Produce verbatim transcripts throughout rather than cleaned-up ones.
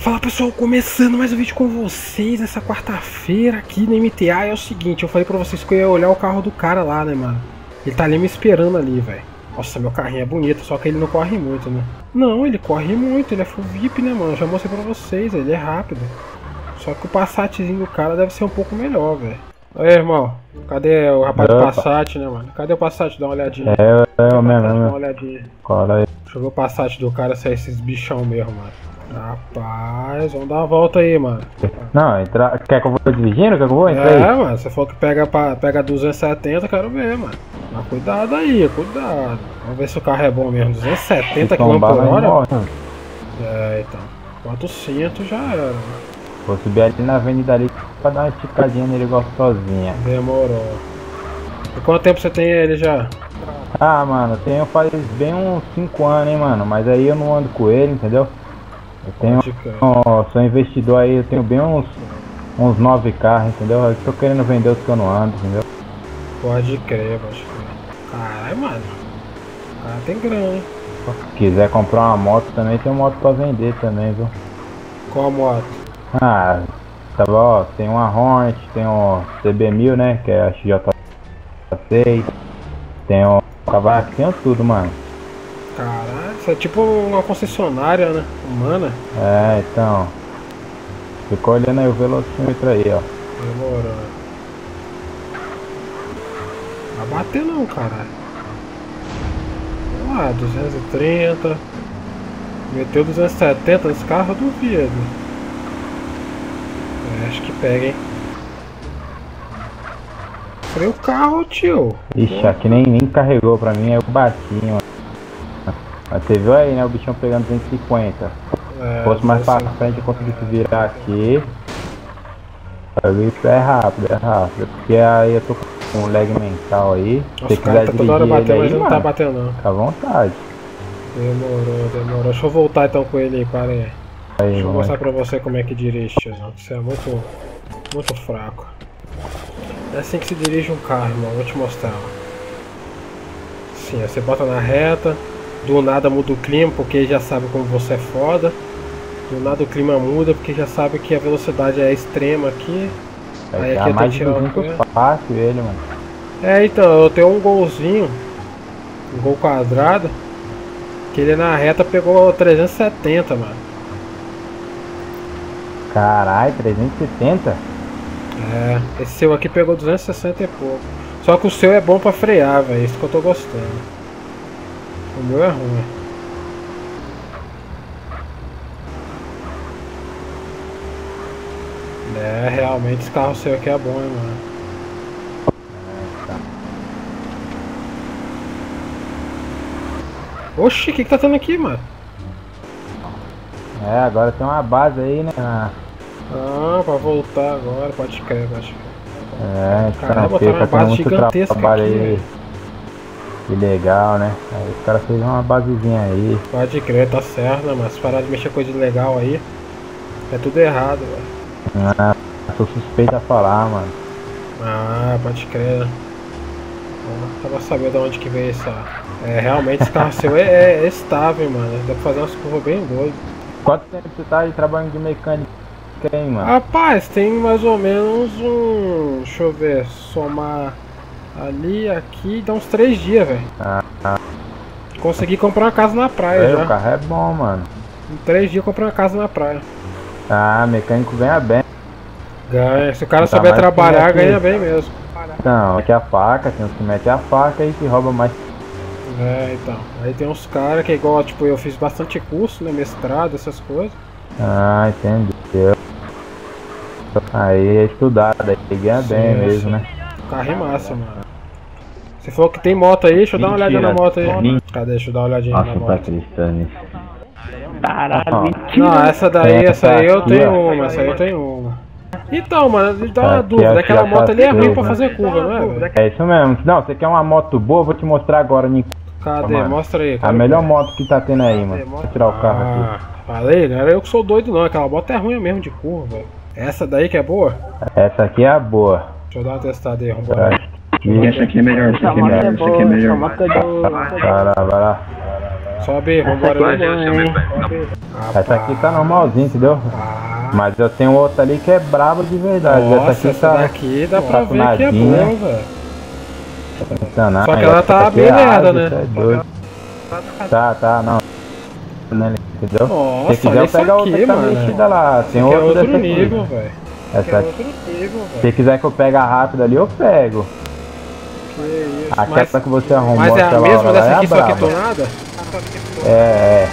Fala pessoal, começando mais um vídeo com vocês nessa quarta-feira aqui no M T A. É o seguinte, eu falei pra vocês que eu ia olhar o carro do cara lá, né, mano? Ele tá ali me esperando ali, velho. Nossa, meu carrinho é bonito, só que ele não corre muito, né? Não, ele corre muito, ele é full V I P, né, mano? Eu já mostrei pra vocês, ele é rápido. Só que o Passatzinho do cara deve ser um pouco melhor, velho. Aí, irmão, cadê o rapaz do Passat, né, mano? Cadê o Passat? Dá uma olhadinha. É, é o mesmo, Dá uma né? olhadinha. Cola aí. Deixa eu ver o Passat do cara, se é esses bichão mesmo, mano. Rapaz, vamos dar uma volta aí, mano. Não, entra... quer que eu vou dirigindo? Quer que eu vou? Entra É, aí. mano, você falou que pega, pra, pega duzentos e setenta, quero ver, mano. Mas cuidado aí, cuidado. Vamos ver se o carro é bom mesmo. duzentos e setenta quilômetros por hora? É, então. quatrocentos já era, mano. Vou subir ali na avenida ali pra dar uma esticadinha nele gostosinha. Demorou. E quanto tempo você tem ele já? Ah, mano, eu tenho faz bem uns cinco anos, hein, mano. Mas aí eu não ando com ele, entendeu? Eu tenho, ó, sou investidor aí, eu tenho bem uns uns nove carros, entendeu? Eu tô querendo vender os que eu não ando, entendeu? Pode crer, pode crer. Caralho, mano. O cara tem grana, hein? Se quiser comprar uma moto também, tem moto pra vender também, viu? Qual moto? Ah, tá bom, ó, tem uma Hornet, tem o C B mil, né, que é a X J seis, tem o Kawasaki, tem tudo, mano. Caralho, isso é tipo uma concessionária, né? Humana. É, então, fica olhando aí o velocímetro aí, ó. Demorou. Não vai bater não, caralho. Vamos lá, duzentos e trinta. Meteu duzentos e setenta nesse carro, eu duvido. É, acho que pega, hein. Freio o carro, tio. Ixi, aqui nem, nem carregou pra mim, aí eu bati, mano. Mas você viu aí, né, o bichão pegando duzentos e cinquenta. É, Se fosse mais pra frente, eu conseguisse virar aqui. Isso é rápido, é rápido. Porque aí eu tô com um lag mental aí. Nossa, Se o cara quiser tá toda hora dirigir batendo, ele mas aí, não mano, tá batendo não. fica à vontade. Demorou, demorou. Deixa eu voltar então com ele aí, para aí. Aí, Deixa eu mano. mostrar pra você como é que dirige, tiozão. Você é muito, muito fraco. É assim que se dirige um carro, irmão. Vou te mostrar. Sim, você bota na reta. Do nada muda o clima, porque já sabe como você é foda. Do nada o clima muda, porque já sabe que a velocidade é extrema aqui. Vai Aí dar aqui eu tô mais de tirando. duzentos fácil ele, mano. É, então, eu tenho um golzinho. Um gol quadrado. Que ele na reta pegou trezentos e setenta, mano. Caralho, trezentos e setenta? É, esse seu aqui pegou duzentos e sessenta e pouco. Só que o seu é bom pra frear, velho. Isso que eu tô gostando. O meu é ruim. É, realmente esse carro seu aqui é bom, hein, mano. Oxi, o que que tá tendo aqui, mano? É, agora tem uma base aí, né? Ah, Ah, pra voltar agora, pode crer, pode crer. é, Caramba, então, tá uma fica base tendo muito gigantesca trabalho aqui, aí. velho. Que legal, né? Aí os caras fez uma basezinha aí. Pode crer, tá certo, né, mas se parar de mexer coisa legal aí, é tudo errado, velho. Ah, tô suspeito a falar, mano. Ah, pode crer. Eu tava sabendo de onde que veio essa. É, realmente esse carro seu é, é, é estável, mano. Dá pra fazer umas curvas bem doidas. Quanto tempo você tá aí trabalhando de mecânica aí, mano? Rapaz, tem mais ou menos um. Deixa eu ver, somar ali, aqui, dá uns três dias, velho. Ah, ah. Consegui comprar uma casa na praia É, já. o carro é bom, mano. Em três dias eu comprei uma casa na praia. Ah, mecânico ganha bem. Ganha. Se o cara Tá souber mais trabalhar, que aqui. ganha bem mesmo. Então, aqui a faca, tem uns que mete a faca e que rouba mais. É, então. Aí tem uns caras que é igual, tipo, eu fiz bastante curso, né? Mestrado, essas coisas. Ah, entendeu. Aí é estudado, aí ganha Sim, bem sim. mesmo, né? O carro é massa, mano. Você falou que tem moto aí, deixa eu dar uma olhadinha na moto aí. Mentira. Cadê? Deixa eu dar uma olhadinha na Nossa, tá moto. acreditando nisso. Caralho, mentira. Não, essa daí, essa aí eu Aqui, tenho ó. uma, essa aí eu tenho uma. Então, mano, dá uma Aqui, dúvida, ó, aquela já moto ali é ruim passei, pra né? fazer curva, não é, velho? É isso mesmo. Não, você quer uma moto boa, eu vou te mostrar agora, Nico. Cadê? Mano, Mostra aí, A cara. melhor moto que tá tendo aí, mano. Vou tirar o carro aqui. Ah, falei, não era eu que sou doido não, aquela moto é ruim mesmo de curva, velho. Essa daí que é boa? Essa aqui é a boa. Deixa eu dar uma testada aí, vambora. Aqui. Essa aqui é melhor, essa aqui é melhor, essa aqui é melhor. Vai lá, vai lá. Sobe, vambora ali. Essa aqui tá normalzinha, entendeu? Ah. Mas eu tenho outra ali que é braba de verdade. Nossa, essa aqui essa tá, daqui dá pra ver que é boa, velho. Só que ela tá bem merda, né? Tá, tá, não. Entendeu? Nossa, se quiser eu pego a outra que tá mexida lá. Tem outra outro dessa nível, aqui. velho. Essa é aqui. outro nível, velho. Se quiser que eu pegue rápido ali, eu pego. Que isso. Aquela mas, que você arrumou. Mas é a mesma dessa aqui, é só que tonada? É, é.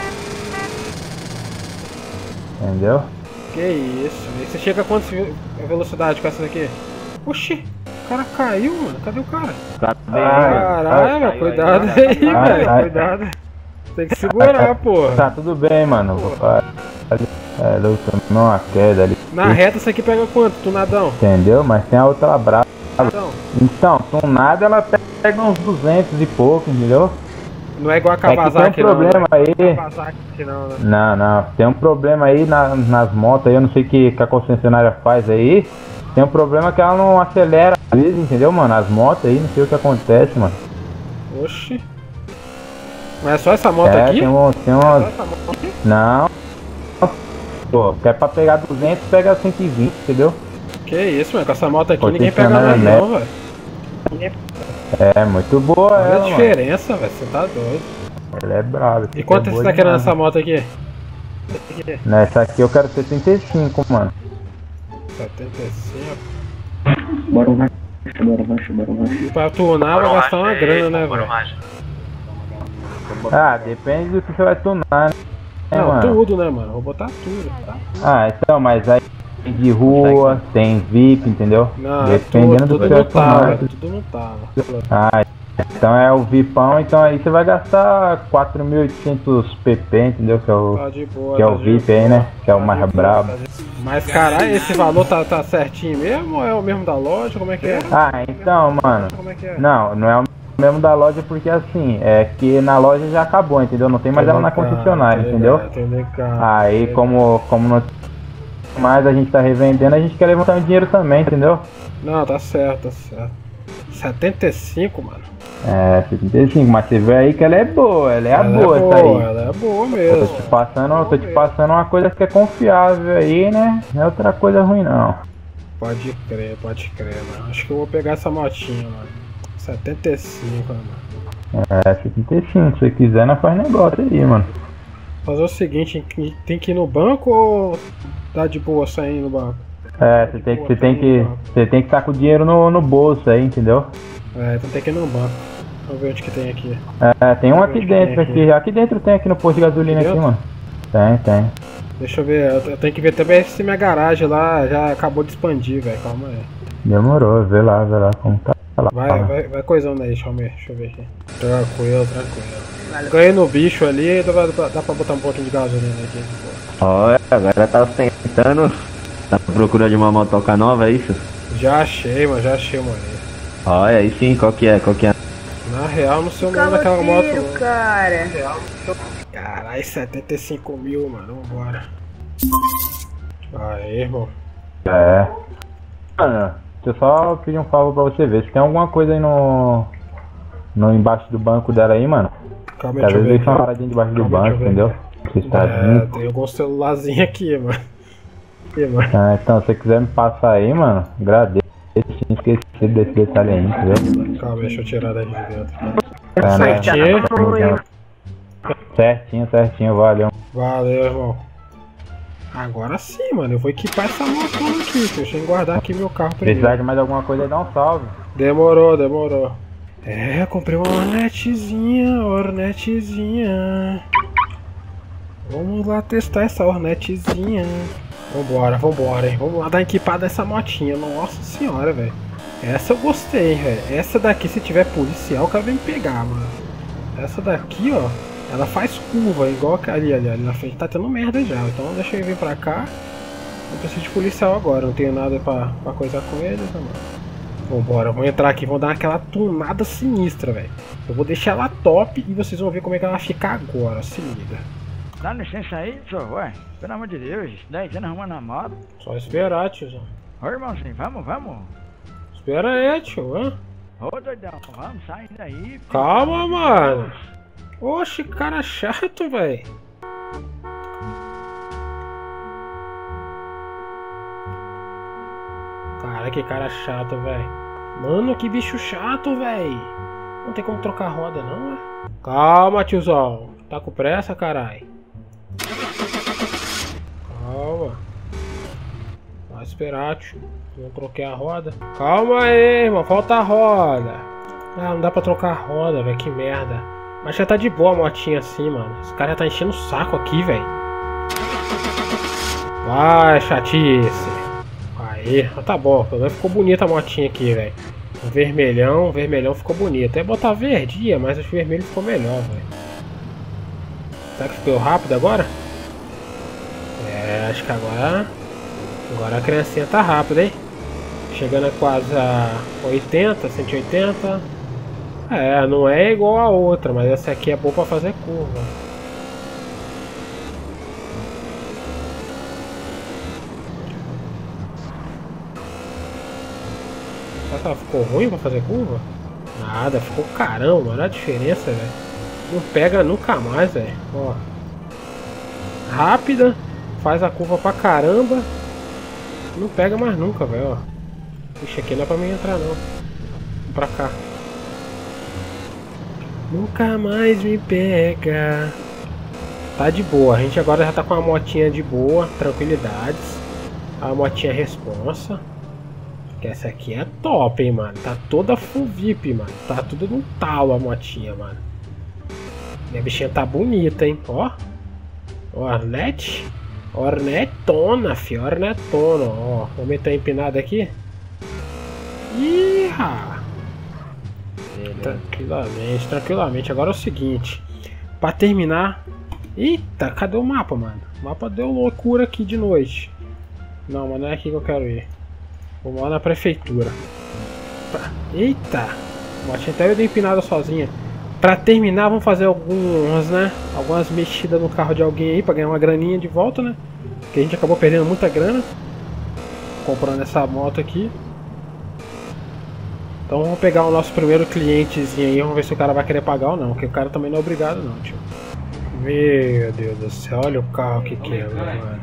Entendeu? Que isso, velho. Você chega a quantas velocidade com essa daqui? Oxi, o cara caiu, mano. Cadê o cara? Caralho, mano, cuidado aí, velho. Cuidado. Tem que segurar, porra. Tá tudo bem, mano. É, eu tomei uma queda ali. Na reta, essa aqui pega quanto, tunadão? Entendeu? Mas tem a outra brava. Então, então tunada ela pega uns duzentos e pouco, entendeu? Não é igual a Kawasaki, é tem um problema não, aí. Não, né? não, não. Tem um problema aí na, nas motos aí, eu não sei o que, que a concessionária faz aí. Tem um problema que ela não acelera às vezes, entendeu, mano? As motos aí, não sei o que acontece, mano. Oxi. Mas é só essa moto é, aqui? Tem um, tem um... É só essa moto aqui? Não. Pô, quer pra pegar duzentos, pega cento e vinte, entendeu? Que isso, mano, com essa moto aqui ninguém pega mais não, velho. É, muito boa. Olha ela, a diferença, velho, você tá doido. Ela é brava. E quanto é você tá querendo nessa moto aqui? Nessa aqui eu quero setenta e cinco, mano. setenta e cinco? Bora um rancho, bora um rancho, bora um rancho. E pra tunar vai gastar uma grana, né, velho? Ah, depende do que você vai tunar, né? Não, mano? tudo, né, mano? Vou botar tudo, tá? Ah, então, mas aí tem de rua, tem V I P, entendeu? Não, dependendo tudo, do que tudo você não vai tava, tunar. tudo não tava. Ah, então é o VIPão, então aí você vai gastar quatro mil e oitocentos P P, entendeu? Que é o, Tá de boa, que é tá o de V I P boa, aí, né? Que é o tá mais de boa, brabo. tá de- Mas caralho, esse valor tá, tá certinho mesmo ou é o mesmo da loja? Como é que é? Ah, então, mano. Como é que é? Não, não é o mesmo da loja porque assim, é que na loja já acabou, entendeu? Não tem mais ela na concessionária, entendeu? Aí como, como não tem mais, a gente tá revendendo, a gente quer levantar um dinheiro também, entendeu? Não, tá certo, tá certo. setenta e cinco, mano. É, setenta e cinco, mas você vê aí que ela é boa, ela é a Ela boa, é essa boa, aí. ela é boa Tô mesmo. te passando, tô te passando uma coisa que é confiável aí, né? Não é outra coisa ruim não. Pode crer, pode crer, mano. Acho que eu vou pegar essa motinha, mano. setenta e cinco, mano. É, setenta e cinco, se você quiser, nós faz negócio aí, mano. Fazer o seguinte, tem que ir no banco ou tá de boa sair no banco? É, você tem, você tem que você tem que estar com o dinheiro no, no bolso aí, entendeu? É, então tem que ir no banco. Vamos ver onde que tem aqui. É, tem um aqui Onde que dentro, tem aqui. aqui dentro tem aqui no posto de gasolina Aqui aqui, dentro? mano. Tem, tem. Deixa eu ver, eu eu tenho que ver também se minha garagem lá já acabou de expandir, velho. Calma aí. Demorou, vê lá, vê lá como tá lá. Vai, vai, vai coisando aí, deixa eu ver, deixa eu ver aqui. Tranquilo, tranquilo. Ganhei no bicho ali, dá, dá, dá pra botar um pouquinho de gasolina aqui. Olha, agora tá ostentando. Tá procurando de uma motoca nova, é isso? Já achei, mano, já achei, mano. Olha, aí sim, qual que é? Qual que é? Na real, não sei o nome daquela moto. Caloteiro, não. cara. Caralho, setenta e cinco mil, mano, vambora. Aí, irmão. É. Mano, deixa eu só pedir um favor pra você ver. Se tem alguma coisa aí no. No embaixo do banco dela aí, mano. Calma Que aí, às deixa eu vezes ver deixa uma aqui. paradinha debaixo do Calma aí, banco, deixa eu ver entendeu? Você está É, tem algum celularzinho aqui, mano. Aqui, mano. Ah, então, se você quiser me passar aí, mano, agradeço. Tinha esquecido desse detalhe aí, entendeu? Calma, deixa eu tirar daí de dentro. É, né? Certinho. Certinho, certinho, valeu. Valeu, irmão. Agora sim, mano. Eu vou equipar essa moto aqui. Deixa eu guardar aqui meu carro primeiro. Precisar de mais alguma coisa aí, dá um salve. Demorou, demorou. É, comprei uma Hornetzinha, Hornetzinha. Vamos lá testar essa Hornetzinha. Vambora, vambora, hein. Vamos lá dar equipada essa motinha. Nossa senhora, velho. Essa eu gostei, velho. Essa daqui, se tiver policial, o cara vem me pegar, mano. Essa daqui, ó. Ela faz curva, igual ali, ali, ali na frente. Tá tendo merda já. Então deixa eu vir pra cá. Não preciso de policial agora. Não tenho nada pra, pra coisar com eles, né, mano. Vambora, vamos entrar aqui, vamos dar aquela tunada sinistra, velho. Eu vou deixar ela top e vocês vão ver como é que ela vai ficar agora, se liga. Dá licença aí, senhor, ué. Pelo amor de Deus, dez anos arrumando a moto. Só esperar, tiozão. Ô, irmãozinho, vamos, vamos. Espera aí, tio, hã? Ô, doidão, vamos, sai daí. Calma, mano. Oxe, cara chato, velho. Cara, que cara chato, velho. Mano, que bicho chato, velho. Não tem como trocar roda, não, é? Calma, tiozão. Tá com pressa, carai? Calma. Vai esperar, tio. Não troquei a roda. Calma aí, irmão. Falta a roda. Ah, não dá pra trocar a roda, velho. Que merda. Mas já tá de boa a motinha assim, mano. Esse cara já tá enchendo o saco aqui, velho. Vai, chatice. Aí, tá bom. Pelo menos ficou bonita a motinha aqui, velho. O vermelhão, o vermelhão ficou bonito. Até botar verdinha, mas o vermelho ficou melhor, velho. Será que ficou rápido agora? É, acho que agora... Agora a criancinha tá rápida, hein? Chegando a quase a oitenta, cento e oitenta. É, não é igual a outra, mas essa aqui é boa pra fazer curva. Será que ela ficou ruim pra fazer curva? Nada, ficou caramba, olha a diferença, velho. Não pega nunca mais, velho. Ó. Rápida, faz a curva pra caramba. Não pega mais nunca, velho, ó. Ixi, aqui não é pra mim entrar, não. Vou pra cá. Nunca mais me pega. Tá de boa, a gente agora já tá com a motinha de boa, tranquilidades. A motinha responsa. Que essa aqui é top, hein, mano. Tá toda full V I P, mano. Tá tudo no talo a motinha, mano. Minha bichinha tá bonita, hein, ó. Ornette. Ornetona, fi, ornetona, ó. Vamos meter empinada aqui. Ih, tranquilamente, tranquilamente. Agora é o seguinte. Pra terminar. Eita, cadê o mapa, mano? O mapa deu loucura aqui de noite. Não, mas não é aqui que eu quero ir. Vamos lá na prefeitura. Eita, a motinha até deu empinada sozinha. Pra terminar, vamos fazer algumas, né? Algumas mexidas no carro de alguém aí pra ganhar uma graninha de volta, né? Porque a gente acabou perdendo muita grana comprando essa moto aqui. Então vamos pegar o nosso primeiro clientezinho aí. Vamos ver se o cara vai querer pagar ou não. Porque o cara também não é obrigado não, tio. Meu Deus do céu, olha o carro que quebra, mano.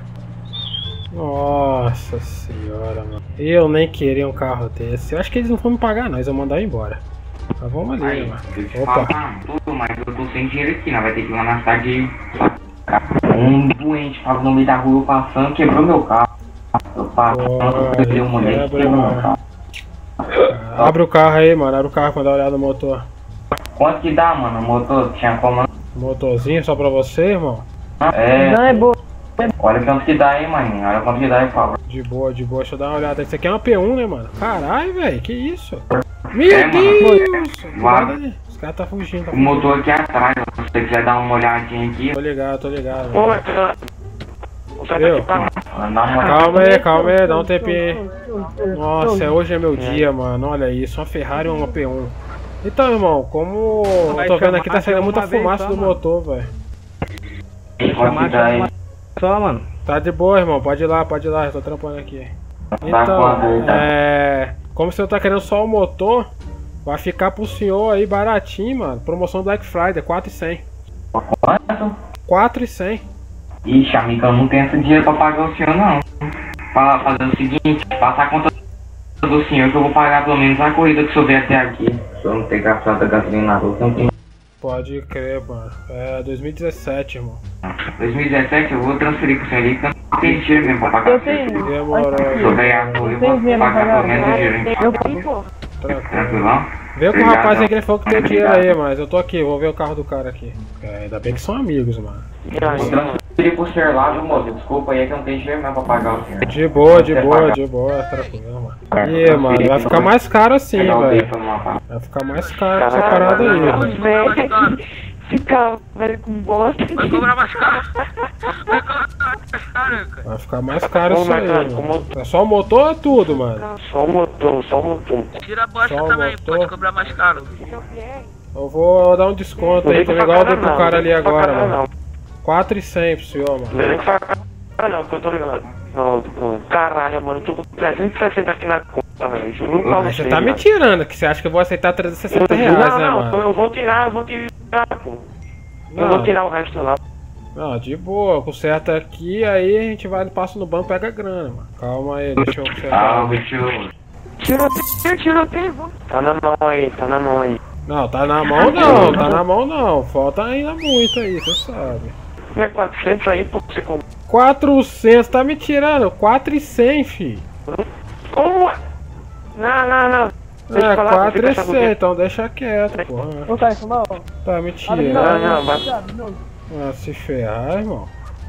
Nossa senhora, mano. Eu nem queria um carro desse. Eu acho que eles não vão me pagar não, eles vão mandar embora. Mas vamos ali, aí, mano. Opa. Tudo, mas eu tô sem dinheiro aqui, não. Vai ter que ir lá na cidade. Um doente tava no meio da rua passando, quebrou meu carro. Eu passando, perdi um moleque, quebrou meu carro. Abre o carro aí, mano. Abre o carro pra dar uma olhada no motor. Quanto que dá, mano? O motor tinha como. Motorzinho só pra você, irmão? É. Não, é boa. Olha quanto que dá aí, maninho. Olha quanto que dá aí, por favor. De boa, de boa. Deixa eu dar uma olhada. Isso aqui é uma P um, né, mano? Caralho, velho. Que isso? Meu é, Deus! Mano. Os caras tá fugindo. Tá o motor aqui atrás, se você quiser dar uma olhadinha aqui. Tô ligado, tô ligado. Viu? Calma aí, calma aí. Dá um tempinho aí. Nossa, hoje é meu dia, mano. Olha isso. Uma Ferrari ou uma P um. Então, irmão, como eu tô vendo aqui, tá saindo muita fumaça do motor, velho. Só, mano. Tá de boa, irmão. Pode ir lá, pode ir lá. Eu tô trampando aqui. Então, é... Como o senhor tá querendo só o motor, vai ficar pro senhor aí baratinho, mano. Promoção Black Friday, quatro e cem. Quanto? quatro e cem. Ixi, amigo, eu não tenho esse dinheiro pra pagar o senhor, não. Fala, fazer o seguinte, passa a conta do senhor que eu vou pagar pelo menos a corrida que o senhor veio até aqui. Se eu não ter gastado a gasolina na rua, eu não tenho. Pode crer, mano. É dois mil e dezessete, irmão. dois mil e dezessete eu vou transferir pro senhor ali, porque eu não tenho dinheiro mesmo pra pagar. Eu tenho. Demorou. Se eu ganhar a corrida, eu vou pagar pelo menos o dinheiro, hein? Eu tenho, pô. Tranquilão? Vê com o rapaz aí que ele falou que tem dinheiro aí, mas eu tô aqui, vou ver o carro do cara aqui. É, ainda bem que são amigos, mano. Vou transferir pro senhor lá, viu, moço? Desculpa aí, é que eu não tenho dinheiro mesmo pra pagar o senhor. De boa, de boa, de boa, tranquilo, mano. E, mano, vai ficar mais caro assim, velho. Vai ficar mais caro essa parada aí, mano. Ficar velho com bosta. Vai cobrar mais caro. Vai cobrar mais caro, cara. Vai ficar mais caro isso aí, mano. É só o motor ou tudo, mano? Só o motor, só o motor. Tira a bosta Só o também, motor. pode cobrar mais caro. Eu vou dar um desconto aí, também igual eu dei pro cara ali agora, mano. quatro e cem pro senhor, mano. Não vem com facada não, que eu tô ligado. Não, não. Caralho, mano, eu tô com trezentos e sessenta aqui na conta, velho. Juro pra Mas você. você tá me mano. tirando, que você acha que eu vou aceitar trezentos e sessenta reais, não, né, não, mano? eu vou tirar, eu vou tirar, pô. Eu vou tirar o resto lá. Não, de boa, conserta aqui, aí a gente vai, passa no banco e pega a grana, mano. Calma aí, deixa eu consertar. Ah, bicho. Tiroteio, tiroteio. Tá na mão aí, tá na mão aí. Não, tá na mão não, tá na mão não. Falta ainda muito aí, você sabe. É quatrocentos aí pra você comprar. quatrocentos, tá me tirando? quatro e cem, fi. Como? Não, não, não. Deixa eu É, falar, quatro você e tá cem, então deixa quieto, porra. Ô, cara, isso não. Tá me Não, tirando. não, vai. Ah, se ferrar, irmão.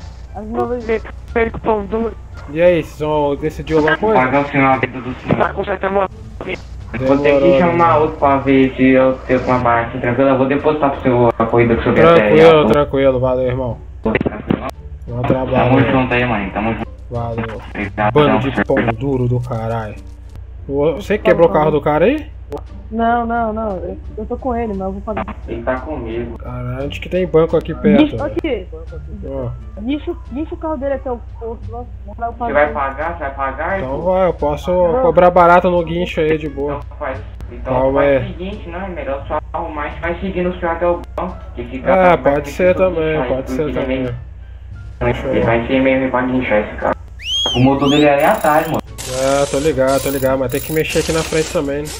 Ele com pão duro. E aí, vocês vão decidir alguma coisa? Pagar o sinal dentro do sinal. Tá consertando uma. Vou ter que chamar outro pra ver se eu tenho uma baixa tranquila. Eu vou depositar pro seu a corrida que o senhor quer até aí. Tranquilo, tranquilo, valeu, irmão. Bom Tamo trabalho. junto aí, mãe. Tamo junto. Valeu. Obrigado. Bando de pão duro do caralho. Você quebrou o carro do cara aí? Não, não, não. Eu, eu tô com ele, mas eu vou pagar. Ele tá comigo. Caralho, onde que tem banco aqui perto? Guicha, aqui. Ó, Guicha, guicha o carro dele até o posto. Vamos lá, eu Você pago. vai pagar? Você vai pagar? então vai, eu posso cobrar barato no guincho aí de boa. Então faz. Então Calma faz aí. o seguinte, não, é melhor só arrumar e vai seguindo o senhor até o banco. Que fica Ah, vai pode ter ser que também, guinchar, pode ser porque também. ele Ele vai ser meio pra guinchar esse carro. O motor dele é ali atrás, mano. Ah, tô ligado, tô ligado, mas tem que mexer aqui na frente também, né?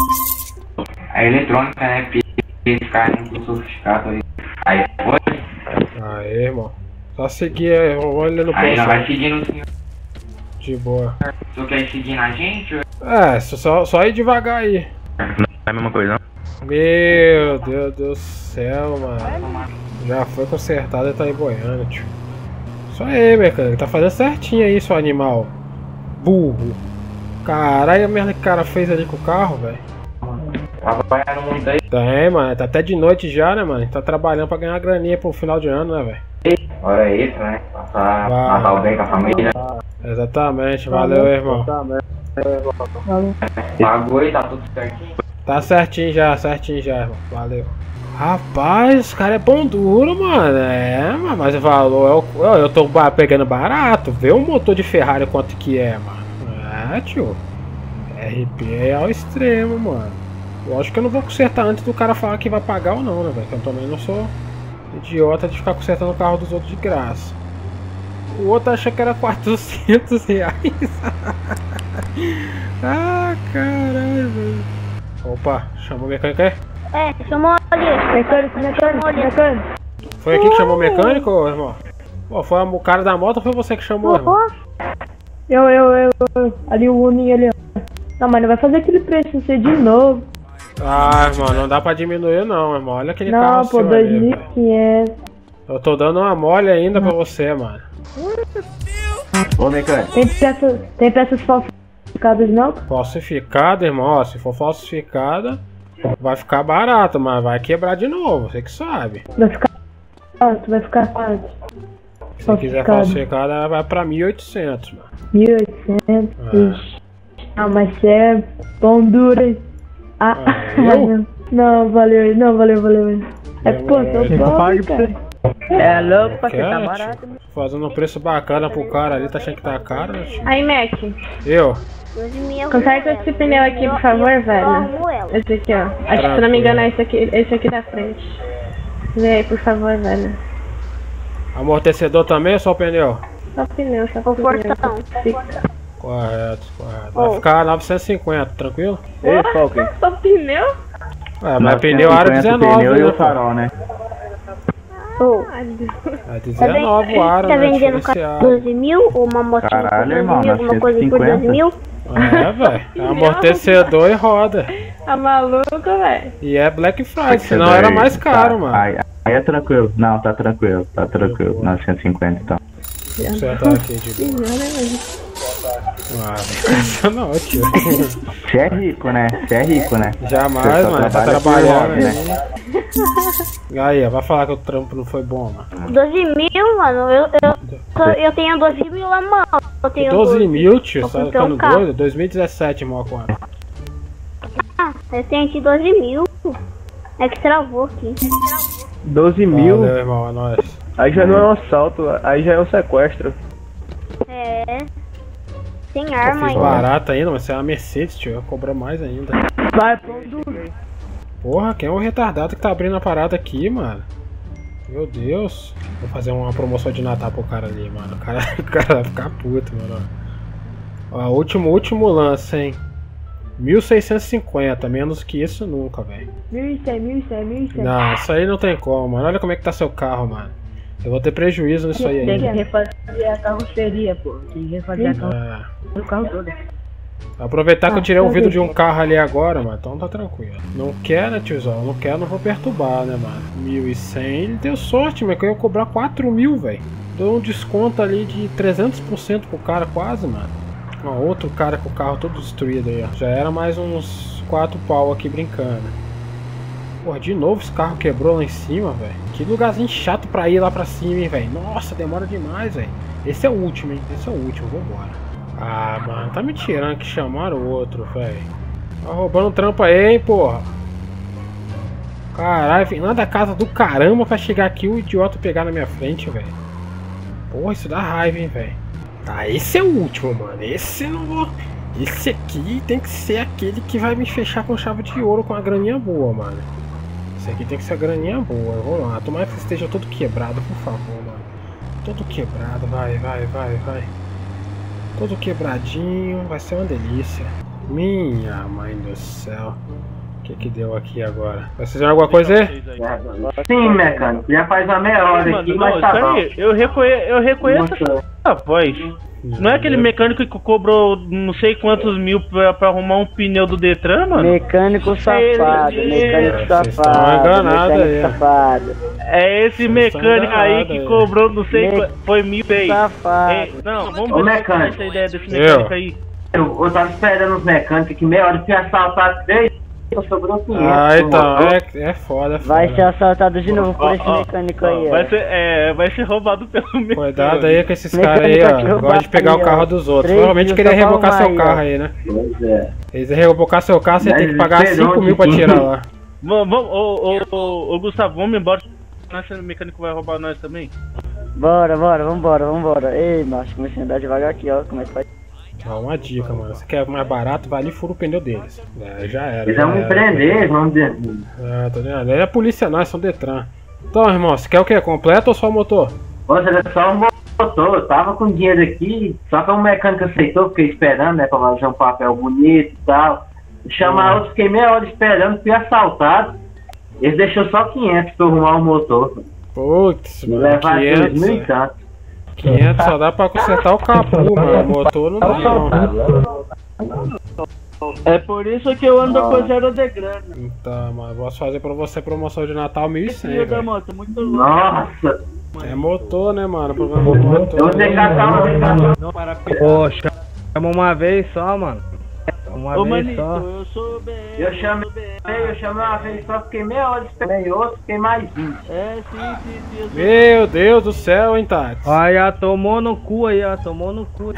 A eletrônica, né? Esse carro é muito sofisticado aí. Aí foi. Aí, irmão. Só seguir, aí, vamos ali no Aí já vai posto. seguindo o senhor. De boa. O senhor quer ir seguindo a gente? ou- É, só, só ir devagar aí. Não é a mesma coisa, não? Meu Deus do céu, mano. Já foi consertado e tá em Goiânia, tio. Isso aí, mecânico. Tá fazendo certinho aí, seu animal. Burro. Caralho, a merda que o cara fez ali com o carro, velho. Tá trabalhando muito aí. Tem, mano. Tá até de noite já, né, mano? Tá trabalhando pra ganhar uma graninha pro final de ano, né, velho? Hora extra, né? Passar Vai. Natal bem com a família. Exatamente. Valeu, irmão. Pagou e tá tudo certinho. Tá certinho já, certinho já, irmão. Valeu. Rapaz, esse cara é pão duro, mano. É, mano, mas o valor é o. Eu tô ba- pegando barato. Vê um motor de Ferrari quanto que é, mano. É, tio. R P é ao extremo, mano. Eu acho que eu não vou consertar antes do cara falar que vai pagar ou não, né, velho? Eu também não sou idiota de ficar consertando o carro dos outros de graça. O outro achou que era quatrocentos reais. Ah, caralho, velho. Opa, chamou o mecânico aí? É, chamou ali. Mecânico, mecânico, mecânico. Foi aqui que chamou o mecânico, ô, irmão? Pô, foi o cara da moto ou foi você que chamou, irmão? Eu, eu, eu, eu. Ali o Uninho ali, ó. Não, mas não vai fazer aquele preço assim de novo. Ah, irmão, não dá pra diminuir não, irmão. Olha aquele carro Não, pô, seu dois ali, mil e velho. quinhentos. Eu tô dando uma mole ainda pra você, mano. Ô, mecânico. Tem peças, tem peças falsificadas não? Falsificada, irmão, ó, se for falsificada, vai ficar barato, mas vai quebrar de novo, você que sabe. Vai ficar quanto? Vai ficar quanto? Se quiser falsificada, vai pra mil e oitocentos, mano. mil e oitocentos. Ah. Ixi. Ah, mas você é pão duro, hein? Ah, Ah, eu? valeu. Não, valeu, não, valeu, valeu. É, pô, Demorou, tô então. pobre, cara. É louco, parceiro, tá Quer, barato. tio? Fazendo um preço bacana pro cara ali, tá achando que tá caro, né, tio? Aí, Mac, Eu? conserta esse pneu aqui, por favor, velho. Esse aqui, ó. Acho que, se não me engano, é esse aqui, esse aqui da frente. Vê aí, por favor, velho. Amortecedor também ou só o pneu? Só pneu, só o portão. Correto, correto. Vai ficar novecentos e cinquenta, tranquilo? Ei, Falken. Só pneu? É, mas pneu aro dezenove, pneu e né, o pô? farol, né? Oh. É dezenove o aro, Tá né, vendendo diferenciado. doze mil ou uma motinha por Caralho, doze irmão, mil, alguma coisa por novecentos e doze mil? É, velho. É amortecedor e roda. Tá maluco, velho? E é Black Friday, senão era mais caro, mano. Aí, aí é tranquilo. Não, tá tranquilo, tá tranquilo. novecentos e cinquenta então. Vou consertar aqui de boa. Ah, essa não, tio. Você é rico, né? Você é rico, né? Jamais, Você só mano. Tá trabalha por trabalhando, hobby, né? Aí, ó, vai falar que o trampo não foi bom, mano. doze mil, mano. Eu, eu, só- eu tenho doze mil na mão. Eu tenho doze mil, tio? Vou Você tá comprar um ficando carro. doido? dois mil e dezessete, irmão, quanto? Ah, eu tenho aqui doze mil. É que travou aqui. doze mil? Valeu, irmão, é nóis. Aí já não é um assalto, aí já é um sequestro. É. Sem Eu arma fiz ainda. barato ainda, mas você é uma Mercedes, tio. Eu cobrar mais ainda. Vai, pão duro. Porra, quem é um retardado que tá abrindo a parada aqui, mano? Meu Deus. Vou fazer uma promoção de Natal pro cara ali, mano. O cara, o cara vai ficar puto, mano. Ó, último, último lance, hein. mil seiscentos e cinquenta, menos que isso nunca, velho. mil e cem, mil e cem, mil e cem. Não, isso aí não tem como, mano. Olha como é que tá seu carro, mano. Eu vou ter prejuízo nisso aí Tem que ainda. refazer a carroceria, pô. Tem que refazer a carroceria do carro todo. Aproveitar que eu tirei o vidro de um carro ali agora, mano, então tá tranquilo. Não quer, né, tiozão? Não quer, não vou perturbar, né, mano? mil e cem, ele deu sorte, mas que eu ia cobrar quatro mil, velho. Deu um desconto ali de trezentos por cento pro cara, quase, mano. Ó, outro cara com o carro todo destruído aí, ó. Já era mais uns quatro pau aqui brincando. Porra, de novo esse carro quebrou lá em cima, velho. Que lugarzinho chato pra ir lá pra cima, hein, velho. Nossa, demora demais, velho. Esse é o último, hein. Esse é o último, vambora. Ah, mano, tá me tirando que chamaram o outro, velho. Tá roubando trampo aí, hein, porra. Caralho, vem lá da casa do caramba pra chegar aqui o idiota pegar na minha frente, velho. Porra, isso dá raiva, hein, velho. Tá, esse é o último, mano. Esse não vou... Esse aqui tem que ser aquele que vai me fechar com chave de ouro com a graninha boa, mano. Esse aqui tem que ser a graninha boa. Vamos lá, tomara que esteja todo quebrado, por favor, mano. Todo quebrado, vai, vai, vai, vai. Todo quebradinho, vai ser uma delícia. Minha mãe do céu. O que que deu aqui agora? Vai fazer alguma coisa aí? Sim, mecânico. Já faz uma meia hora aqui, mas tá bom. Eu, reconhe eu reconheço a voz. Não é aquele mecânico que cobrou não sei quantos mil pra, pra arrumar um pneu do Detran, mano? Mecânico safado, é, mecânico é, safado, mecânico aí. safado. É esse Vocês mecânico aí que aí. cobrou não sei Me... quanto, foi mil e safado. é, Não, vamos Ô, ver mecânico. essa ideia desse mecânico Eu. aí. Eu, eu tava esperando os mecânicos aqui meia hora de assaltar três. Sobrou quinhentos. Ah, então, é, é foda, é foda. Vai ser assaltado de novo por Ó, esse ó, mecânico ó, aí, vai ó. ser, é, vai ser roubado pelo mecânico. Cuidado aí com esses Mecânico caras aí, aqui, ó. o Gosta de pegar barco o carro aí, ó. dos outros. Três Provavelmente mil, queria só rebocar pra seu arrumar carro aí, aí, né? Pois é. Eles iam rebocar seu carro, você Mas tem que pagar eles cinco mil pra perdoam, tirar lá. Vamos, vamos, ô, ô, ô, ô, Gustavo, vamos embora. Nossa, o mecânico vai roubar nós também? Bora, bora, vambora, vambora. Ei, macho, comecei a andar devagar aqui, ó. Como é que faz? Ó, uma dica, mano. Você quer mais barato, vai ali e fura o pneu deles. É, já era. Eles já vão me era. prender, vamos dizer. Ah, tá vendo? Ele é polícia, nós, são Detran. Então, irmão, você quer o quê? Completo ou só motor? Poxa, era só um motor, eu tava com dinheiro aqui, só que o mecânico aceitou, fiquei esperando, né, pra fazer um papel bonito e tal. Chamar outro, fiquei meia hora esperando, fui assaltado. Ele deixou só quinhentos pra eu arrumar o motor. Putz, mano, Levar dois quinhentos, mil e é. tanto. quinhentos só dá pra consertar o capô, mano. O motor não dá, não. É por isso que eu ando com zero de grana. Então, mano, vou fazer pra você promoção de Natal mil e cem, Filho da velho. moto, muito louco. Nossa! É motor, né, mano? O problema do motor. Eu vou ter que catar uma. Poxa, chama uma vez só, mano. Uma Ô, vez Manito, só. eu sou bem. Eu chamei, eu chamei uma vez só, fiquei meia hora esperando e outro, fiquei mais vinte. É, sim, sim, sim. eu sou- Meu Deus do céu, hein, Tati? Ó, já tomou no cu aí, ó. Tomou no cu.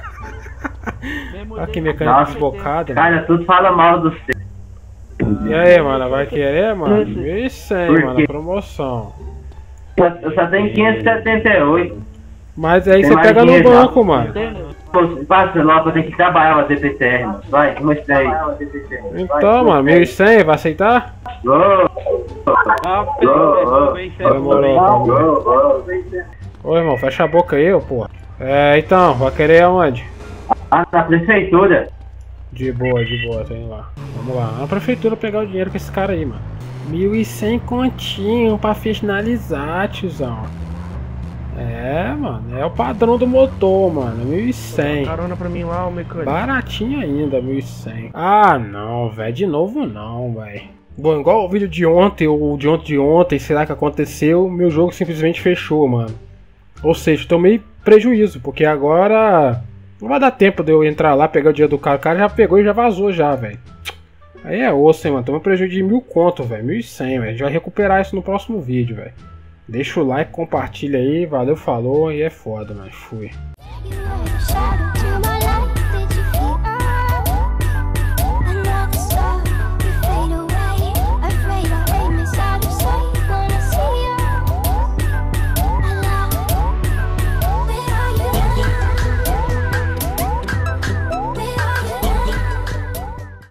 Mesmo Olha que desse- mecânico Nossa. desbocado, mano. Cara, tudo fala mal do seu. E aí, mano, vai querer, mano? Esse. mil e cem, Por mano, quê? promoção. Eu só tenho quinhentos e setenta e oito. Mas aí Tem você mais pega no dinheiro, banco, não. mano. Passa logo, eu tenho que trabalhar fazer P T R, mano. Vai, como é isso daí? Então, mano, mil e cem, vai aceitar? Ô, Ah, ô, ô, bem Demorou, ô, calma. Ô, irmão, fecha a boca aí, ô, porra. É, então, vai querer aonde? Ah, na prefeitura. De boa, de boa, tô indo lá. Vamos lá, na prefeitura pegar o dinheiro com esse cara aí, mano. mil e cem continho pra finalizar, tiozão. É, mano, é o padrão do motor, mano, mil e cem. Carona pra mim lá, o mecânico. Baratinho ainda, mil e cem. Ah, não, velho, de novo não, velho. Bom, igual o vídeo de ontem, ou de ontem de ontem, sei lá o que aconteceu, meu jogo simplesmente fechou, mano. Ou seja, tomei prejuízo, porque agora não vai dar tempo de eu entrar lá, pegar o dinheiro do cara. O cara já pegou e já vazou já, velho. Aí é osso, hein, mano. Tomei prejuízo de mil conto, velho. mil e cem, velho. A gente vai recuperar isso no próximo vídeo, velho. Deixa o like, compartilha aí. Valeu, falou. E é foda, mano. Fui.